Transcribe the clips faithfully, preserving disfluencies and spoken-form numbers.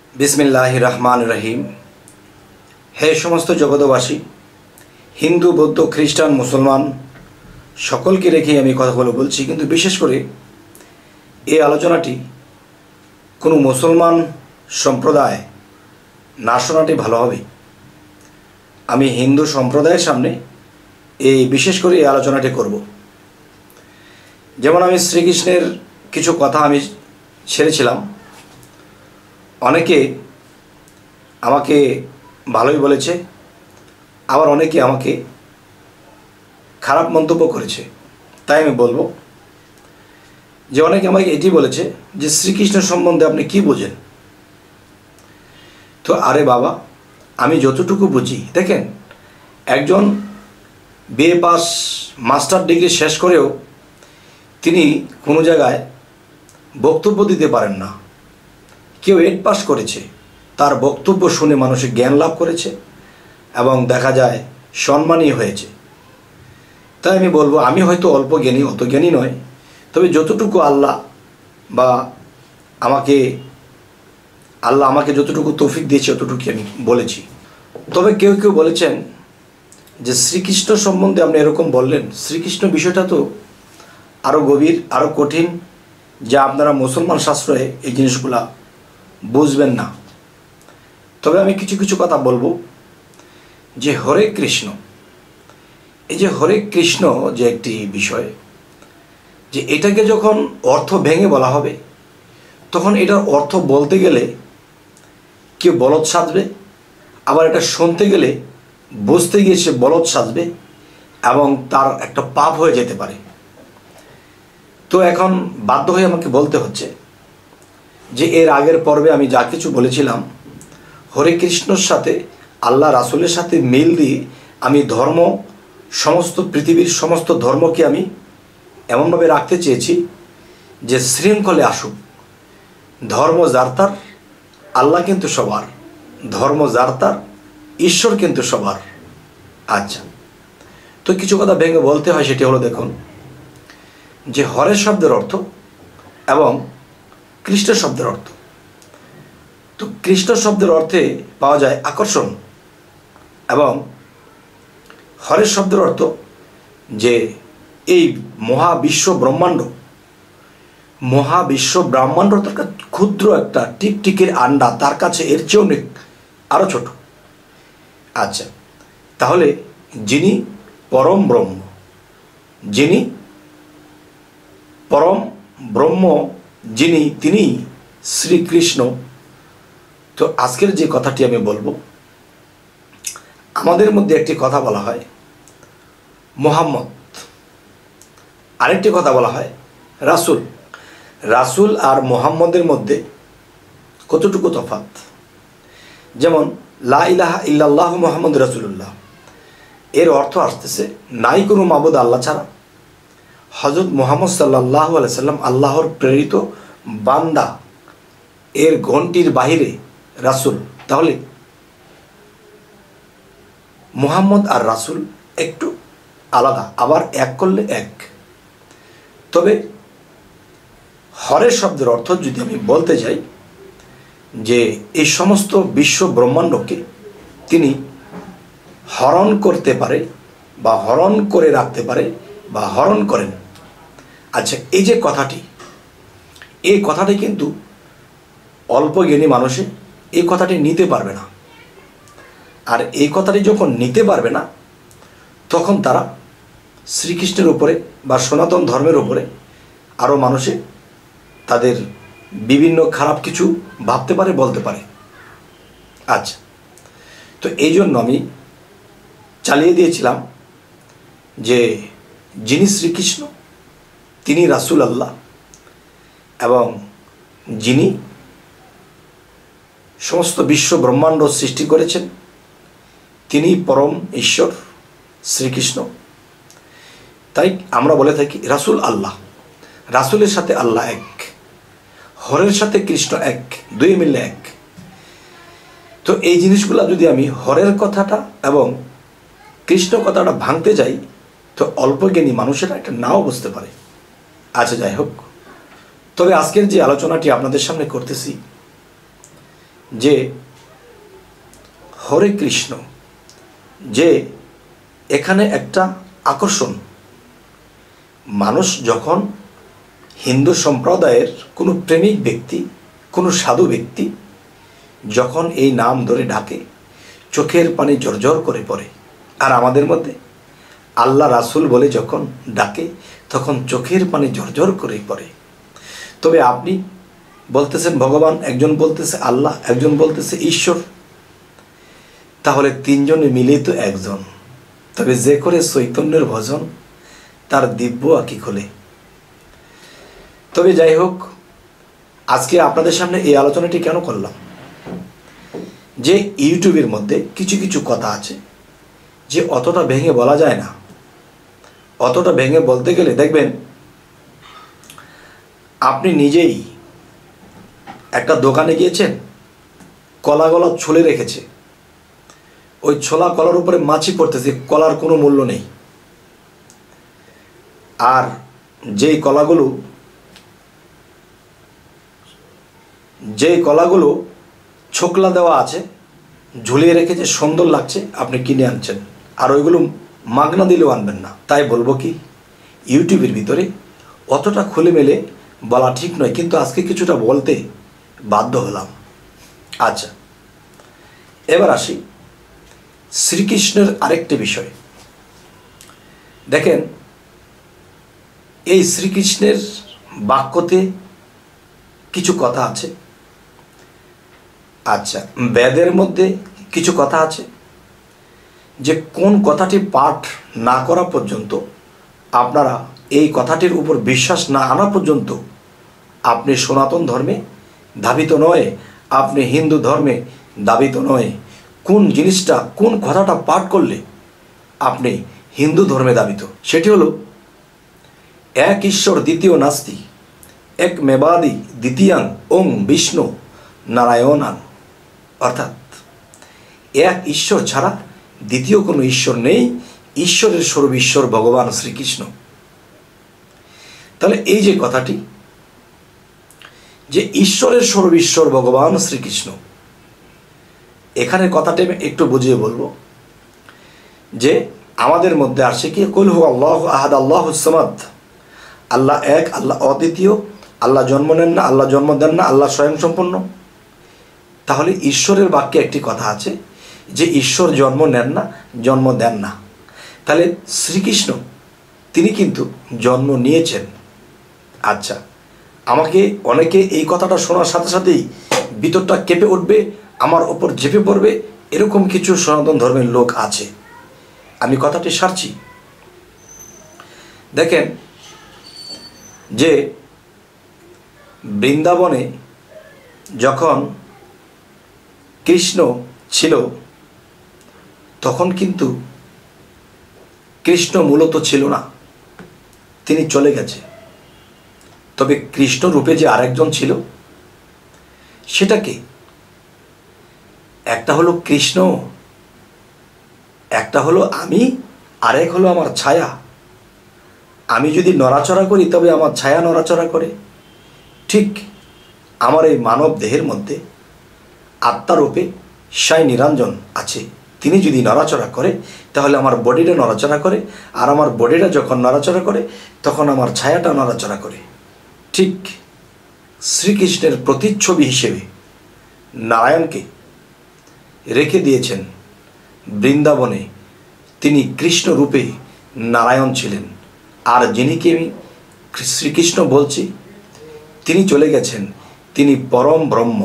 बिस्मिल्लाहिर रहमानिर रहीम। हे समस्त जगतबासी हिंदू बौद्ध ख्रिस्टान मुसलमान सकलके रेखे आमी कथागुलो बोलছি, কিন্তু বিশেষ করে এই আলোচনাটি কোনো মুসলমান সম্প্রদায় না শোনাটি ভালো হবে। আমি হিন্দু সম্প্রদায়ের সামনে এই বিশেষ করে এই আলোচনাটি করব। যেমন আমি শ্রীকৃষ্ণের কিছু কথা আমি ছেড়েছিলাম, অনেকে আমাকে ভালোই বলেছে, আবার অনেকে আমাকে খারাপ মন্তব্য করেছে। তাই আমি বলবো যে অনেকে আমাকে এটি বলেছে যে শ্রীকৃষ্ণ সম্বন্ধে আপনি কি বোঝেন। তো আরে বাবা, আমি যতটুকু বুঝি, দেখেন একজন বিএ পাস মাস্টার ডিগ্রি শেষ করেও তিনি কোনো জায়গায় বক্তব্য দিতে পারেন না। কেউ এইট পাস করেছে, তার বক্তব্য শুনে মানুষে জ্ঞান লাভ করেছে এবং দেখা যায় সম্মানই হয়েছে। তাই আমি বলবো, আমি হয়তো অল্প জ্ঞানী, অত জ্ঞানী নয়, তবে যতটুকু আল্লাহ বা আমাকে আল্লাহ আমাকে যতটুকু তৌফিক দিয়েছে ততটুকু আমি বলেছি। তবে কেউ কেউ বলেছেন যে শ্রীকৃষ্ণ সম্বন্ধে আপনি এরকম বললেন, শ্রীকৃষ্ণ বিষয়টা তো আরও গভীর, আরও কঠিন, যা আপনারা মুসলমান শাস্ত্রে এই জিনিসগুলা বুঝবেন না। তবে আমি কিছু কিছু কথা বলবো। যে হরে কৃষ্ণ, এই যে হরে কৃষ্ণ যে একটি বিষয়, যে এটাকে যখন অর্থ ভেঙে বলা হবে তখন এটার অর্থ বলতে গেলে কেউ বলদ সাজবে, আবার এটা শুনতে গেলে বুঝতে গিয়ে সে বলদ সাজবে এবং তার একটা পাপ হয়ে যেতে পারে। তো এখন বাধ্য হয়ে আমাকে বলতে হচ্ছে যে এর আগের পর্বে আমি যা কিছু বলেছিলাম হরে কৃষ্ণর সাথে আল্লাহ রাসূলের সাথে মিল দিয়ে আমি ধর্ম, সমস্ত পৃথিবীর সমস্ত ধর্মকে আমি এমনভাবে রাখতে চেয়েছি যে শৃঙ্খলে আসুক। ধর্ম যার তার, আল্লাহ কিন্তু সবার, ধর্ম যার তার, ঈশ্বর কিন্তু সবার। আচ্ছা, তো কিছু কথা ভেঙে বলতে হয়। সেটি হলো, দেখুন যে হরে শব্দের অর্থ এবং কৃষ্ণ শব্দের অর্থ। তো কৃষ্ণ শব্দের অর্থে পাওয়া যায় আকর্ষণ, এবং হরে শব্দের অর্থ যে এই মহাবিশ্ব ব্রহ্মাণ্ড, মহাবিশ্ব ব্রহ্মাণ্ড তার কাছে ক্ষুদ্র একটা টিকটিকির আন্ডা, তার কাছে এর চেয়ে অনেক আরও ছোট। আচ্ছা, তাহলে যিনি পরম ব্রহ্ম, যিনি পরম ব্রহ্ম, যিনি তিনি শ্রীকৃষ্ণ। তো আজকের যে কথাটি আমি বলবো, আমাদের মধ্যে একটি কথা বলা হয় মোহাম্মদ, আরেকটি কথা বলা হয় রাসূল। রাসূল আর মোহাম্মদের মধ্যে কতটুকু তফাৎ। যেমন লা ইলাহা ইল্লাল্লাহু মুহাম্মাদুর রাসূলুল্লাহ, এর অর্থ আসতেছে নাই কোনো মাবুদ আল্লাহ ছাড়া, হযরত মুহাম্মদ সাল্লাল্লাহু আলাইহি সাল্লাম আল্লাহর প্রেরিত বান্দা, এর ঘণ্টির বাহিরে রাসূল। তাহলে মুহাম্মদ আর রাসূল একটু আলাদা, আবার এক করলে এক। তবে হরে শব্দের অর্থ যদি আমি বলতে যাই, যে এই সমস্ত বিশ্ব ব্রহ্মাণ্ডকে তিনি হরণ করতে পারে বা হরণ করে রাখতে পারে বা হরণ করেন। আচ্ছা, এই যে কথাটি, এই কথাটি কিন্তু অল্প জ্ঞানী মানুষে এই কথাটি নিতে পারবে না। আর এই কথাটি যখন নিতে পারবে না, তখন তারা শ্রীকৃষ্ণের উপরে বা সনাতন ধর্মের উপরে আরও মানুষে তাদের বিভিন্ন খারাপ কিছু ভাবতে পারে, বলতে পারে। আচ্ছা, তো এই জন্য আমি চালিয়ে দিয়েছিলাম যে যিনি শ্রীকৃষ্ণ তিনি রাসূল আল্লাহ, এবং যিনি সমস্ত বিশ্ব ব্রহ্মাণ্ড সৃষ্টি করেছেন তিনি পরম ঈশ্বর শ্রীকৃষ্ণ। তাই আমরা বলে থাকি রাসূল আল্লাহ, রাসূলের সাথে আল্লাহ এক, হরের সাথে কৃষ্ণ এক, দুই মিলে এক। তো এই জিনিসগুলো যদি আমি হরের কথাটা এবং কৃষ্ণ কথাটা ভাঙতে যাই, তো অল্প জ্ঞানী মানুষেরা এটা নাও বুঝতে পারে। আচ্ছা, যাই হোক, তবে আজকের যে আলোচনাটি আপনাদের সামনে করতেছি, যে হরে কৃষ্ণ, যে এখানে একটা আকর্ষণ, মানুষ যখন হিন্দু সম্প্রদায়ের কোনো প্রেমিক ব্যক্তি, কোনো সাধু ব্যক্তি যখন এই নাম ধরে ডাকে, চোখের পানি জর্জর করে পড়ে। আর আমাদের মধ্যে আল্লাহ রাসূল বলে যখন ডাকে, তখন চোখের পানি জর্জর করে পড়ে। তবে আপনি বলতেছেন ভগবান, একজন বলতেছে আল্লাহ, একজন বলতেছে ঈশ্বর, তাহলে তিনজনে মিলে তো একজন। তবে যে করে চৈতন্যের ভজন, তার দিব্য আঁখি খোলে। তবে যাই হোক, আজকে আপনাদের সামনে এই আলোচনাটি কেন করলাম, যে ইউটিউবের মধ্যে কিছু কিছু কথা আছে যে অতটা ভেঙে বলা যায় না। অতটা ভেঙে বলতে গেলে দেখবেন আপনি নিজেই একটা দোকানে গিয়েছেন, কলা গলা ছুলে রেখেছে, ওই ছোলা কলার উপরে মাছি পড়তেছে, কলার কোনো মূল্য নেই। আর যেই কলাগুলো যেই কলাগুলো ছোকলা দেওয়া আছে, ঝুলিয়ে রেখেছে, সুন্দর লাগছে, আপনি কিনে আনছেন, আর ওইগুলো মাগনা দিলেও আনবেন না। তাই বলবো কি, ইউটিউবের ভিতরে অতটা খুলে মেলে বলা ঠিক নয়, কিন্তু আজকে কিছুটা বলতে বাধ্য হলাম। আচ্ছা, এবার আসি শ্রীকৃষ্ণের আরেকটি বিষয়। দেখেন, এই শ্রীকৃষ্ণের বাক্যতে কিছু কথা আছে। আচ্ছা, বেদের মধ্যে কিছু কথা আছে যে কোন কথাটি পাঠ না করা পর্যন্ত, আপনারা এই কথাটির উপর বিশ্বাস না আনা পর্যন্ত আপনি সনাতন ধর্মে ধাবিত নয়, আপনি হিন্দু ধর্মে ধাবিত নয়। কোন জিনিসটা, কোন কথাটা পাঠ করলে আপনি হিন্দু ধর্মে ধাবিত, সেটি হলো এক ঈশ্বর দ্বিতীয় নাস্তি, এক মেবাদি দ্বিতীয়াং ওং বিষ্ণু নারায়ণাং। অর্থাৎ এক ঈশ্বর ছাড়া দ্বিতীয় কোনো ঈশ্বর নেই, ঈশ্বরের স্বরূপ ঈশ্বর ভগবান শ্রীকৃষ্ণ। তাহলে এই যে কথাটি, যে ঈশ্বরের স্বরূপ ঈশ্বর ভগবান শ্রীকৃষ্ণ, এখানে কথাটি আমি একটু বুঝিয়ে বলবো যে আমাদের মধ্যে আসে কি, কুল হু আল্লাহ আহাদ আল্লাহুস সামাদ, আল্লাহ এক, আল্লাহ অদ্বিতীয়, আল্লাহ জন্ম নেন না, আল্লাহ জন্ম দেন না, আল্লাহ স্বয়ংসম্পন্ন। তাহলে ঈশ্বরের বাক্যে একটি কথা আছে যে ঈশ্বর জন্ম নেন না, জন্ম দেন না। তাহলে শ্রীকৃষ্ণ তিনি কিন্তু জন্ম নিয়েছেন। আচ্ছা, আমাকে অনেকে এই কথাটা শোনার সাথে সাথেই ভিতরটা কেঁপে উঠবে, আমার ওপর ঝেঁপে পড়বে, এরকম কিছু সনাতন ধর্মের লোক আছে। আমি কথাটি সারছি। দেখেন, যে বৃন্দাবনে যখন কৃষ্ণ ছিল, তখন কিন্তু কৃষ্ণ মূলত ছিল না, তিনি চলে গেছে। তবে কৃষ্ণ রূপে যে আরেকজন ছিল, সেটা কি? একটা হলো কৃষ্ণ, একটা হলো আমি, আরেক হলো আমার ছায়া। আমি যদি নড়াচড়া করি তবে আমার ছায়া নড়াচড়া করে। ঠিক আমার এই মানব দেহের মধ্যে আত্মারূপে সাই নিরঞ্জন আছে, তিনি যদি নড়াচড়া করে তাহলে আমার বডিটা নড়াচড়া করে, আর আমার বডিটা যখন নড়াচড়া করে তখন আমার ছায়াটা নড়াচড়া করে। ঠিক শ্রীকৃষ্ণের প্রতিচ্ছবি হিসেবে নারায়ণকে রেখে দিয়েছেন বৃন্দাবনে, তিনি কৃষ্ণ রূপে নারায়ণ ছিলেন। আর যিনিকে আমি শ্রীকৃষ্ণ বলছি, তিনি চলে গেছেন, তিনি পরম ব্রহ্ম,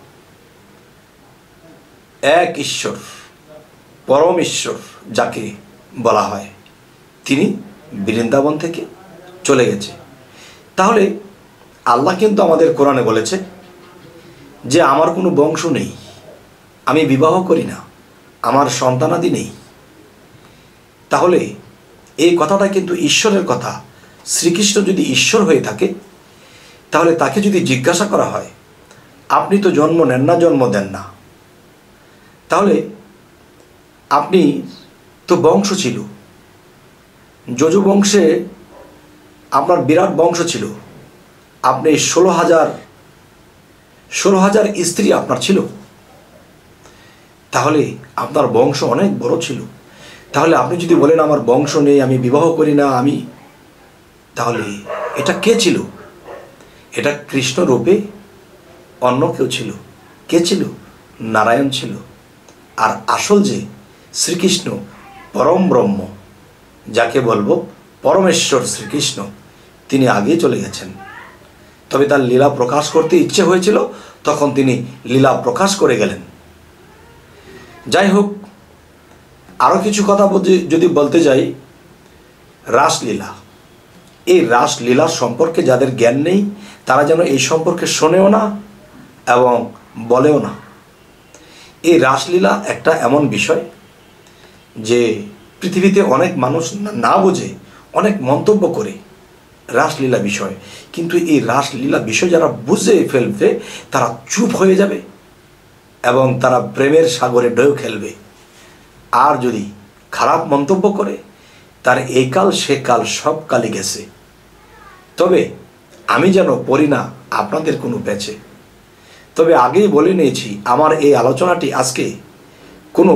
এক ঈশ্বর, পরম ঈশ্বর যাকে বলা হয়, তিনি বৃন্দাবন থেকে চলে গেছে। তাহলে আল্লাহ কিন্তু আমাদের কোরআনে বলেছে যে আমার কোনো বংশ নেই, আমি বিবাহ করি না, আমার সন্তানাদি নেই। তাহলে এই কথাটা কিন্তু ঈশ্বরের কথা। শ্রীকৃষ্ণ যদি ঈশ্বর হয়ে থাকে, তাহলে তাকে যদি জিজ্ঞাসা করা হয়, আপনি তো জন্ম নেন না, জন্ম দেন না, তাহলে আপনি তো বংশ ছিল, যজু বংশে আপনার বিরাট বংশ ছিল, আপনি ষোলো হাজার ষোলো হাজার স্ত্রী আপনার ছিল, তাহলে আপনার বংশ অনেক বড় ছিল। তাহলে আপনি যদি বলেন আমার বংশ নেই, আমি বিবাহ করি না, আমি, তাহলে এটা কে ছিল? এটা কৃষ্ণ রূপে অন্য কেউ ছিল। কে ছিল? নারায়ণ ছিল। আর আসল যে শ্রীকৃষ্ণ পরম ব্রহ্ম, যাকে বলবো পরমেশ্বর শ্রীকৃষ্ণ, তিনি আগেই চলে গেছেন। তবে তার লীলা প্রকাশ করতে ইচ্ছে হয়েছিল, তখন তিনি লীলা প্রকাশ করে গেলেন। যাই হোক, আরও কিছু কথা যদি বলতে যাই, রাসলীলা, এই রাসলীলার সম্পর্কে যাদের জ্ঞান নেই তারা যেন এই সম্পর্কে শোনেও না এবং বলেও না। এই রাসলীলা একটা এমন বিষয় যে পৃথিবীতে অনেক মানুষ না বোঝে, অনেক মন্তব্য করে রাসলীলা বিষয়, কিন্তু এই রাসলীলা বিষয় যারা বুঝে ফেলবে তারা চুপ হয়ে যাবে এবং তারা প্রেমের সাগরে ঢেউ খেলবে। আর যদি খারাপ মন্তব্য করে, তার এই কাল সে কাল সব কালই গেছে। তবে আমি যেন পড়ি না আপনাদের কোনো ব্যাচে। তবে আগেই বলে নিয়েছি, আমার এই আলোচনাটি আজকে কোনো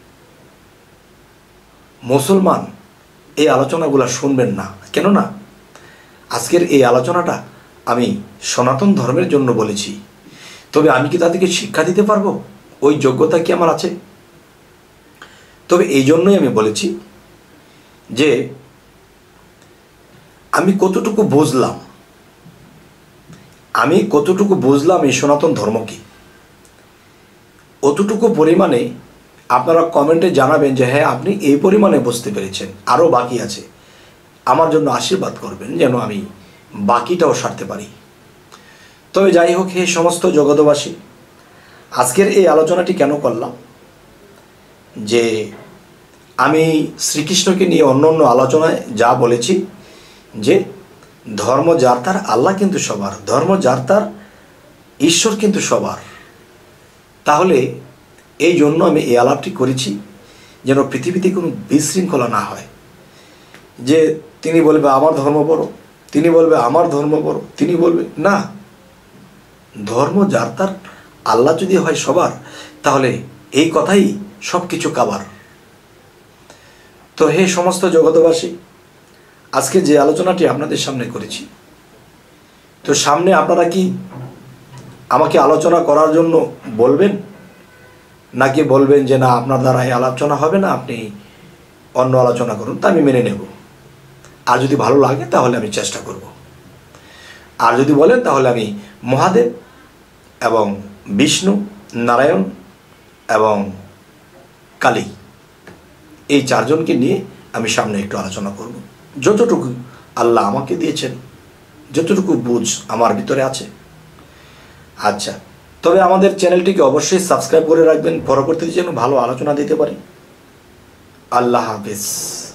মুসলমান এই আলোচনাগুলো শুনবেন না, কেননা আজকের এই আলোচনাটা আমি সনাতন ধর্মের জন্য বলেছি। তবে আমি কি তাদেরকে শিক্ষা দিতে পারবো? ওই যোগ্যতা কি আমার আছে? তবে এই জন্যই আমি বলেছি যে আমি কতটুকু বুঝলাম, আমি কতটুকু বুঝলাম এই সনাতন ধর্ম কি, অতটুকু পরিমাণে আপনারা কমেন্টে জানাবেন যে হ্যাঁ আপনি এই পরিমাণে বুঝতে পেরেছেন, আরও বাকি আছে। আমার জন্য আশীর্বাদ করবেন যেন আমি বাকিটাও সারতে পারি। তবে যাই হোক, হে সমস্ত জগতবাসী, আজকের এই আলোচনাটি কেন করলাম, যে আমি শ্রীকৃষ্ণকে নিয়ে অন্য অন্য আলোচনায় যা বলেছি যে ধর্ম যার তার, আল্লাহ কিন্তু সবার, ধর্ম যার তার, ঈশ্বর কিন্তু সবার। তাহলে এই জন্য আমি এই আলাপটি করেছি যেন পৃথিবীতে কোনো বিশৃঙ্খলা না হয়, যে তিনি বলবে আমার ধর্ম বড়, তিনি বলবে আমার ধর্ম বড়, তিনি বলবে না, ধর্ম যার তার, আল্লাহ যদি হয় সবার, তাহলে এই কথাই সব কিছু কাবার। তো হে সমস্ত জগতবাসী, আজকে যে আলোচনাটি আপনাদের সামনে করেছি, তো সামনে আপনারা কি আমাকে আলোচনা করার জন্য বলবেন, নাকি বলবেন যে না আপনার দ্বারা এই আলোচনা হবে না, আপনি অন্য আলোচনা করুন? তা আমি মেনে নেব। আর যদি ভালো লাগে তাহলে আমি চেষ্টা করব। আর যদি বলেন তাহলে আমি মহাদেব এবং বিষ্ণু, নারায়ণ এবং কালী, এই চারজনকে নিয়ে আমি সামনে একটু আলোচনা করব, যতটুকু আল্লাহ আমাকে দিয়েছেন, যতটুকু বুঝ আমার ভিতরে আছে। আচ্ছা, তবে আমাদের চ্যানেলটিকে অবশ্যই সাবস্ক্রাইব করে রাখবেন, পরবর্তীতে যেন ভালো আলোচনা দিতে পারি। আল্লাহ হাফেজ।